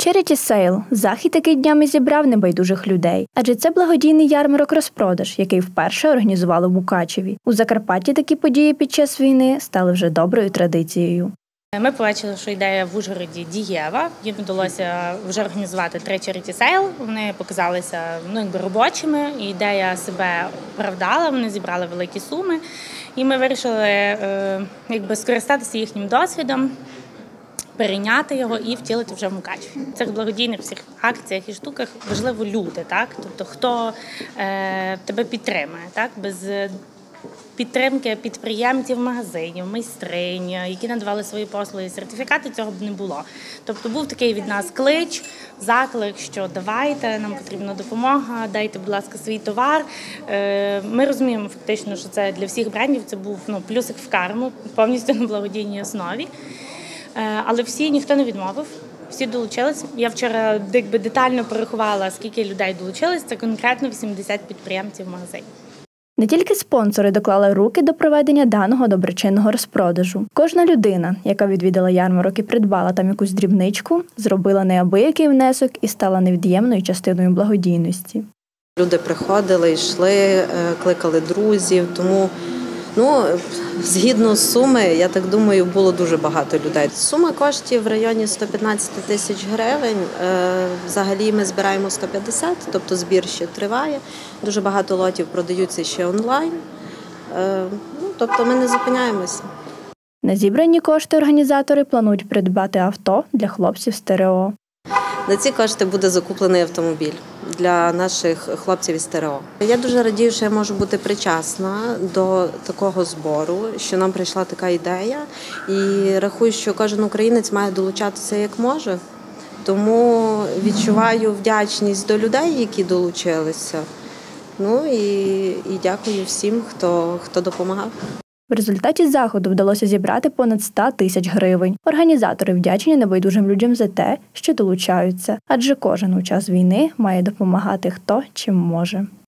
Charity Sale – захід, який днями зібрав небайдужих людей. Адже це благодійний ярмарок-розпродаж, який вперше організували в Мукачеві. У Закарпатті такі події під час війни стали вже доброю традицією. Ми побачили, що ідея в Ужгороді дієва. Їм вдалося вже організувати 3 Charity Sale. Вони показалися робочими, і ідея себе оправдала, вони зібрали великі суми. І ми вирішили скористатися їхнім досвідом, перейняти його і втілити вже в Мукачеві. В цих благодійних всіх акціях і штуках важливо люди, так? Тобто хто тебе підтримує, так? Без підтримки підприємців, магазинів, майстринь, які надавали свої послуги, сертифікати, цього б не було. Тобто був такий від нас клич, заклик, що давайте, нам потрібна допомога, дайте, будь ласка, свій товар. Ми розуміємо фактично, що це для всіх брендів, це був плюсик в карму, повністю на благодійній основі. Але ніхто не відмовив, всі долучились. Я вчора детально порахувала, скільки людей долучились, це конкретно 80 підприємців магазинів. Не тільки спонсори доклали руки до проведення даного доброчинного розпродажу. Кожна людина, яка відвідала ярмарок і придбала там якусь дрібничку, зробила неабиякий внесок і стала невід'ємною частиною благодійності. Люди приходили, йшли, кликали друзів, тому згідно з суми, я так думаю, було дуже багато людей. Сума коштів в районі 115 тисяч гривень. Взагалі ми збираємо 150, тобто збір ще триває. Дуже багато лотів продаються ще онлайн. Тобто ми не зупиняємося. На зібрані кошти організатори планують придбати авто для хлопців з ТРО. На ці кошти буде закуплений автомобіль для наших хлопців із ТРО. Я дуже радію, що я можу бути причасна до такого збору, що нам прийшла така ідея. І рахую, що кожен українець має долучатися як може. Тому відчуваю вдячність до людей, які долучилися. І дякую всім, хто допомагав. В результаті заходу вдалося зібрати понад 100 тисяч гривень. Організатори вдячні небайдужим людям за те, що долучаються, адже кожен у час війни має допомагати хто чим може.